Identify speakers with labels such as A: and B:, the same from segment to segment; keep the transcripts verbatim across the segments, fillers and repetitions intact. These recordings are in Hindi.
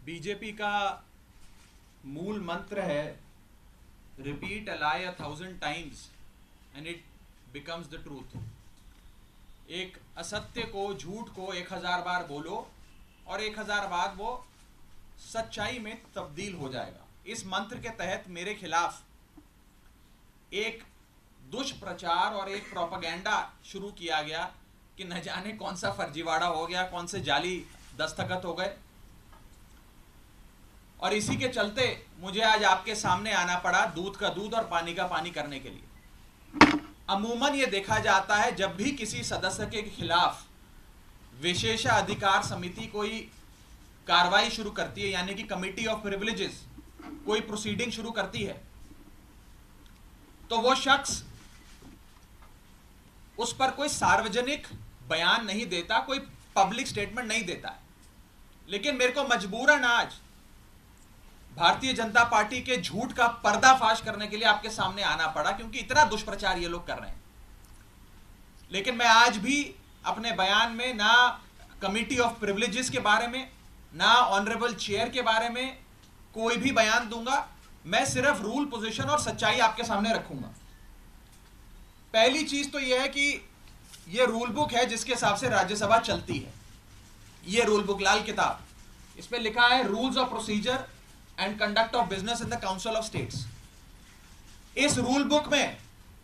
A: बीजेपी का मूल मंत्र है repeat a lie a thousand times and it becomes the truth. एक असत्य को, झूठ को एक हजार बार बोलो और एक हजार बाद वो सच्चाई में तब्दील हो जाएगा। इस मंत्र के तहत मेरे खिलाफ एक दुष्प्रचार और एक प्रोपेगेंडा शुरू किया गया कि न जाने कौन सा फर्जीवाड़ा हो गया, कौन से जाली दस्तखत हो गए, और इसी के चलते मुझे आज आपके सामने आना पड़ा दूध का दूध और पानी का पानी करने के लिए। अमूमन ये देखा जाता है जब भी किसी सदस्य के खिलाफ विशेषाधिकार समिति कोई कार्रवाई शुरू करती है, यानी कि कमिटी ऑफ प्रिविलेजेस कोई प्रोसीडिंग शुरू करती है, तो वो शख्स उस पर कोई सार्वजनिक बयान नहीं देता, कोई पब्लिक स्टेटमेंट नहीं देता है। लेकिन मेरे को मजबूरन आज भारतीय जनता पार्टी के झूठ का पर्दाफाश करने के लिए आपके सामने आना पड़ा, क्योंकि इतना दुष्प्रचार ये लोग कर रहे हैं। लेकिन मैं आज भी अपने बयान में ना कमिटी ऑफ प्रिविलेजेस के बारे में, ना ऑनरेबल चेयर के बारे में कोई भी बयान दूंगा। मैं सिर्फ रूल, पोजीशन और सच्चाई आपके सामने रखूंगा। पहली चीज तो यह है कि यह रूल बुक है जिसके हिसाब से राज्यसभा चलती है। यह रूल बुक, लाल किताब, इस पे लिखा है rules of procedure and conduct of business in the council of states. इस रूल बुक में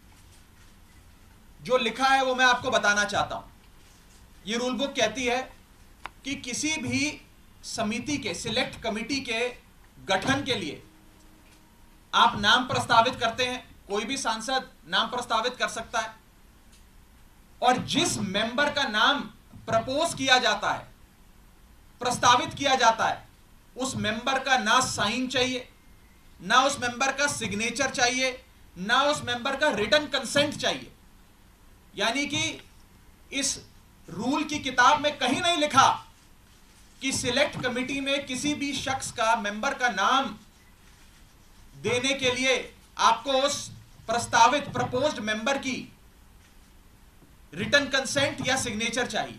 A: जो लिखा है वो मैं आपको बताना चाहता हूं। यह रूल बुक कहती है कि किसी भी समिति के, सिलेक्ट कमिटी के गठन के लिए आप नाम प्रस्तावित करते हैं, कोई भी सांसद नाम प्रस्तावित कर सकता है, और जिस मेंबर का नाम प्रपोज किया जाता है, प्रस्तावित किया जाता है, उस मेंबर का ना साइन चाहिए, ना उस मेंबर का सिग्नेचर चाहिए, ना उस मेंबर का रिटन कंसेंट चाहिए। यानी कि इस रूल की किताब में कहीं नहीं लिखा कि सिलेक्ट कमिटी में किसी भी शख्स का, मेंबर का नाम देने के लिए आपको उस प्रस्तावित, प्रपोज्ड मेंबर की रिटन कंसेंट या सिग्नेचर चाहिए।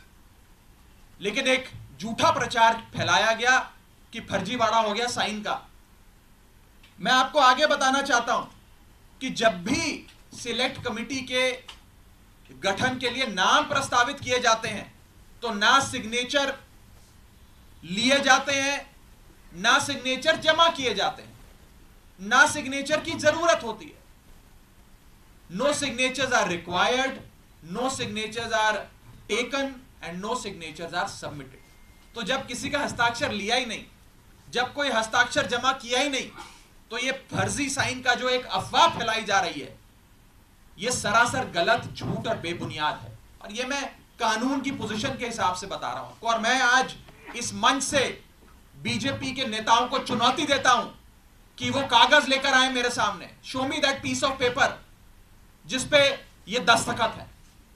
A: लेकिन एक झूठा प्रचार फैलाया गया कि फर्जीवाड़ा हो गया साइन का। मैं आपको आगे बताना चाहता हूं कि जब भी सिलेक्ट कमिटी के गठन के लिए नाम प्रस्तावित किए जाते हैं तो ना सिग्नेचर लिए जाते हैं, ना सिग्नेचर जमा किए जाते हैं, ना सिग्नेचर की जरूरत होती है। No signatures are required, no signatures are taken and no signatures are submitted. तो जब किसी का हस्ताक्षर लिया ही नहीं, जब कोई हस्ताक्षर जमा किया ही नहीं, तो यह फर्जी साइन का जो एक अफवाह फैलाई जा रही है, यह सरासर गलत, झूठ और बेबुनियाद है। और यह मैं कानून की पोजीशन के हिसाब से बता रहा हूं। और मैं आज इस मंच से बीजेपी के नेताओं को चुनौती देता हूं कि वो कागज लेकर आए मेरे सामने, show me that piece of paper जिसपे ये दस्तखत है।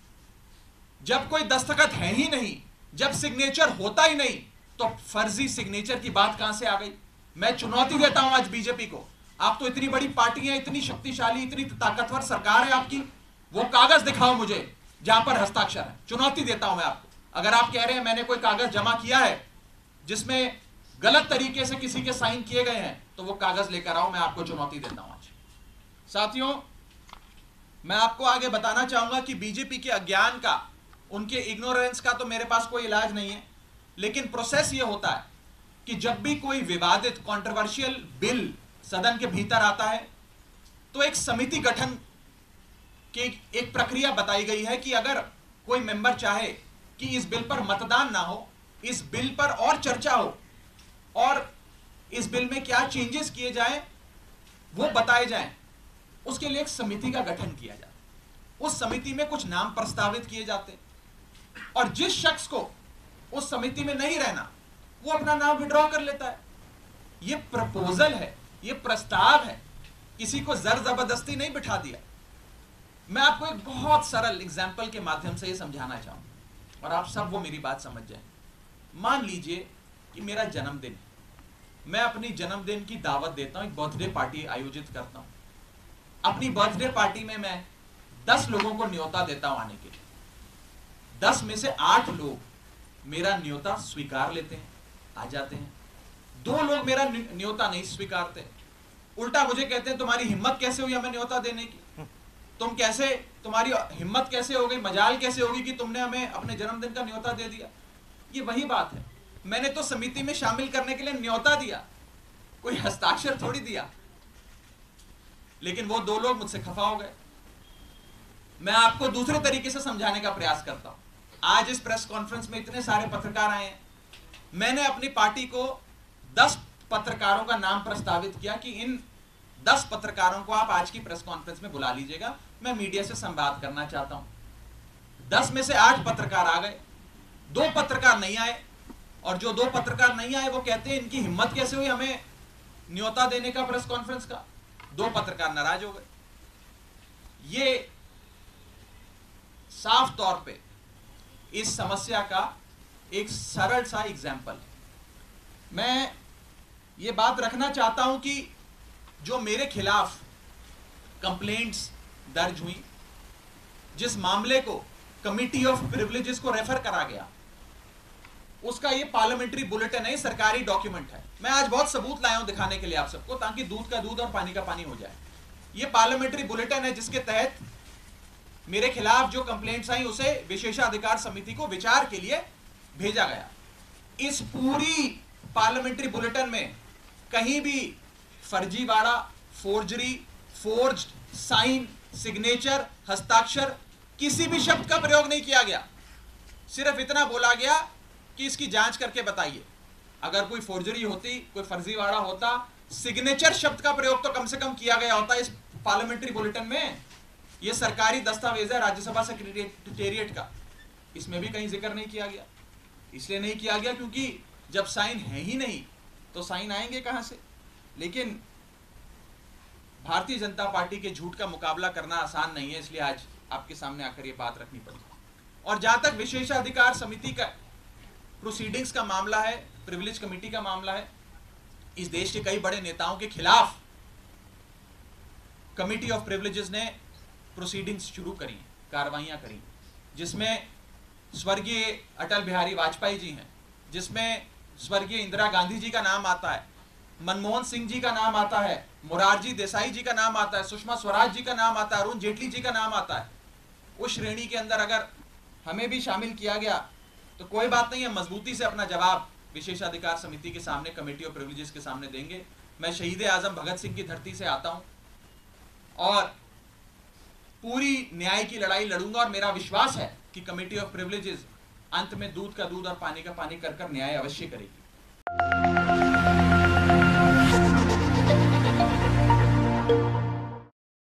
A: जब कोई दस्तखत है ही नहीं, जब सिग्नेचर होता ही नहीं, तो फर्जी सिग्नेचर की बात कहां से आ गई? मैं चुनौती देता हूं आज बीजेपी को। आप तो इतनी बड़ी पार्टी है, इतनी शक्तिशाली, इतनी ताकतवर सरकार है आपकी, वो कागज दिखाओ मुझे जहां पर हस्ताक्षर है। चुनौती देता हूं मैं आपको। अगर आप कह रहे हैं मैंने कोई कागज जमा किया है जिसमें गलत तरीके से किसी के साइन किए गए हैं, तो वो कागज लेकर आओ। मैं आपको चुनौती देता हूं आज। साथियों, मैं आपको आगे बताना चाहूंगा कि बीजेपी के अज्ञान का, उनके इग्नोरेंस का तो मेरे पास कोई इलाज नहीं है। लेकिन प्रोसेस ये होता है कि जब भी कोई विवादित, कंट्रोवर्शियल बिल सदन के भीतर आता है, तो एक समिति गठन की एक प्रक्रिया बताई गई है कि अगर कोई मेंबर चाहे कि इस बिल पर मतदान ना हो, इस बिल पर और चर्चा हो और इस बिल में क्या चेंजेस किए जाएं वो बताए जाएं, उसके लिए एक समिति का गठन किया जाता है। उस समिति में कुछ नाम प्रस्तावित किए जाते हैं, और जिस शख्स को उस समिति में नहीं रहना, वो अपना नाम विड्रॉ कर लेता है। ये प्रपोजल है, ये प्रस्ताव है, किसी को जर जबरदस्ती नहीं बिठा दिया। मैं आपको एक बहुत सरल एग्जाम्पल के माध्यम से ये समझाना चाहूंगा और आप सब वो मेरी बात समझ जाएं। मान लीजिए कि मेरा जन्मदिन, मैं अपनी जन्मदिन की दावत देता हूं, एक बर्थडे पार्टी आयोजित करता हूं। अपनी बर्थडे पार्टी में मैं दस लोगों को न्योता देता हूं आने के लिए। दस में से आठ लोग मेरा न्योता स्वीकार लेते हैं, आ जाते हैं। दो लोग मेरा न्योता नहीं स्वीकारते, उल्टा मुझे कहते हैं तुम्हारी हिम्मत कैसे हुई हमें न्योता देने की, तुम कैसे, तुम्हारी हिम्मत कैसे हो गई, मजाल कैसे होगी कि तुमने हमें अपने जन्मदिन का न्योता दे दिया। ये वही बात है, मैंने तो समिति में शामिल करने के लिए न्योता दिया, कोई हस्ताक्षर थोड़ी दिया। लेकिन वो दो लोग मुझसे खफा हो गए। मैं आपको दूसरे तरीके से समझाने का प्रयास करता हूं। आज इस प्रेस कॉन्फ्रेंस में इतने सारे पत्रकार आए हैं, मैंने अपनी पार्टी को दस पत्रकारों का नाम प्रस्तावित किया कि इन दस पत्रकारों को आप आज की प्रेस कॉन्फ्रेंस में बुला लीजिएगा, मैं मीडिया से संवाद करना चाहता हूं। दस में से आठ पत्रकार आ गए, दो पत्रकार नहीं आए, और जो दो पत्रकार नहीं आए वो कहते हैं इनकी हिम्मत कैसे हुई हमें न्योता देने का प्रेस कॉन्फ्रेंस का। दो पत्रकार नाराज हो गए। ये साफ तौर पे इस समस्या का एक सरल सा एग्जाम्पल है। मैं ये बात रखना चाहता हूं कि जो मेरे खिलाफ कंप्लेंट्स दर्ज हुई, जिस मामले को कमिटी ऑफ प्रिविलेजेस को रेफर करा गया, उसका ये पार्लियामेंट्री बुलेटिन है, सरकारी डॉक्यूमेंट है। मैं आज बहुत सबूत लाया हूं दिखाने के लिए आप सबको, ताकि दूध का दूध और पानी का पानी हो जाए। ये पार्लियामेंट्री बुलेटिन है जिसके तहत मेरे खिलाफ जो कंप्लेंट्स आई उसे विशेषाधिकार समिति को विचार के लिए भेजा गया। इस पूरी पार्लियामेंट्री बुलेटिन में कहीं भी फर्जीवाड़ा, फोर्जरी, फोर्ज्ड साइन, सिग्नेचर, हस्ताक्षर, किसी भी शब्द का प्रयोग नहीं किया गया। सिर्फ इतना बोला गया कि इसकी जांच करके बताइए। अगर कोई फोर्जरी होती, कोई फर्जीवाड़ा होता, सिग्नेचर शब्द का प्रयोग तो कम से कम किया गया होता इस पार्लियामेंट्री बुलेटिन में। यह सरकारी दस्तावेज है राज्यसभा सेक्रेटेरिएट का, इसमें भी कहीं जिक्र नहीं किया गया। इसलिए नहीं किया गया क्योंकि जब साइन है ही नहीं तो साइन आएंगे कहां से। लेकिन भारतीय जनता पार्टी के झूठ का मुकाबला करना आसान नहीं है, इसलिए आज आपके सामने आकर यह बात रखनी पड़ी। और जहां तक विशेषाधिकार समिति का प्रोसीडिंग्स का मामला है, प्रिविलेज कमेटी का मामला है, इस देश के कई बड़े नेताओं के खिलाफ कमिटी ऑफ प्रिविलेजेस ने प्रोसीडिंग्स शुरू करी, कार्रवाइयां करी, जिसमें स्वर्गीय अटल बिहारी वाजपेयी जी हैं, जिसमें स्वर्गीय इंदिरा गांधी जी का नाम आता है, मनमोहन सिंह जी का नाम आता है, मोरारजी देसाई जी का नाम आता है, सुषमा स्वराज जी का नाम आता है, अरुण जेटली जी का नाम आता है। उस श्रेणी के अंदर अगर हमें भी शामिल किया गया तो कोई बात नहीं है, मजबूती से अपना जवाब विशेषाधिकार समिति के सामने, कमेटी ऑफ प्रिविलेजेस के सामने देंगे। मैं शहीद आजम भगत सिंह की धरती से आता हूं और पूरी न्याय की लड़ाई लड़ूंगा, और मेरा विश्वास है कि कमेटी ऑफ प्रिविलेजेस अंत में दूध का दूध और पानी का पानी कर कर न्याय अवश्य करेगी।